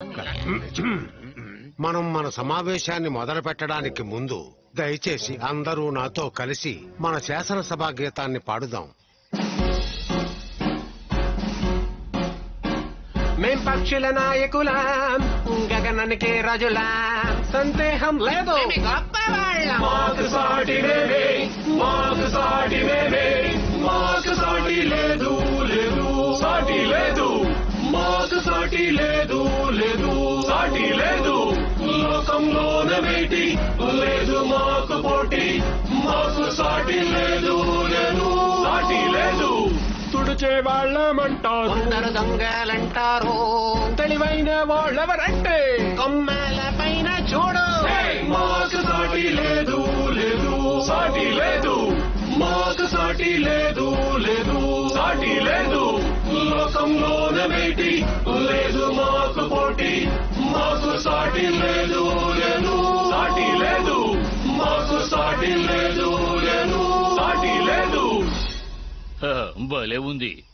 మనం మన సమావేశాన్ని మొదలు పెట్టడానికి ముందు దయచేసి అందరూ నాతో కలిసి మన శాసనసభా గీతాన్ని పాడుదాం. మేం పక్షుల నాయకులాం, గగనానికి రాజులాం, సందేహం లేదు మాకు సాటి మేమే, మాకు సాటి మేమే, మాకు సాటి లేదు లేదు సాటి లేదు, మాకు సాటి లేదు లేదు సాటి లేదు, లోకంలోన వేటి లేదు మాకు పోటీ, మాకు సాటి లేదు లేదు సాటి లేదు. తుడిచే వాళ్ళమంటారు, కొందరు దొంగలంటారు, తెలివైన వాళ్ళెవరంటే కొమ్మల పైన చూడు. మాకు సాటి లేదు లేదు సాటి లేదు, మాకు సాటి లేదు లేదు సాటి లేదు, లోకంలోన వేటి లేదు మాకు పోటీ, మాకు సాటి లేదు లేదు సాటి లేదు, మాకు సాటి లేదు లేదు సాటి లేదు. భలే ఉంది.